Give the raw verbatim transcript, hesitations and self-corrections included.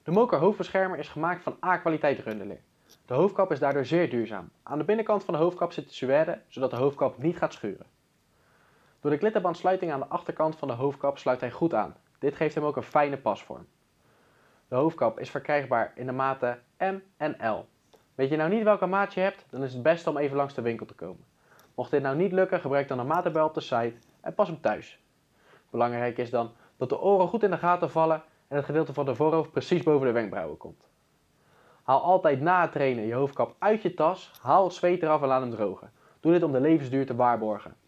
De Moker hoofdbeschermer is gemaakt van A-kwaliteit runderleer. De hoofdkap is daardoor zeer duurzaam. Aan de binnenkant van de hoofdkap zit de suède, zodat de hoofdkap niet gaat schuren. Door de klittenbandsluiting aan de achterkant van de hoofdkap sluit hij goed aan. Dit geeft hem ook een fijne pasvorm. De hoofdkap is verkrijgbaar in de maten M en L. Weet je nou niet welke maat je hebt, dan is het beste om even langs de winkel te komen. Mocht dit nou niet lukken, gebruik dan een matenbel op de site en pas hem thuis. Belangrijk is dan dat de oren goed in de gaten vallen en het gedeelte van de voorhoofd precies boven de wenkbrauwen komt. Haal altijd na het trainen je hoofdkap uit je tas, haal het zweet eraf en laat hem drogen. Doe dit om de levensduur te waarborgen.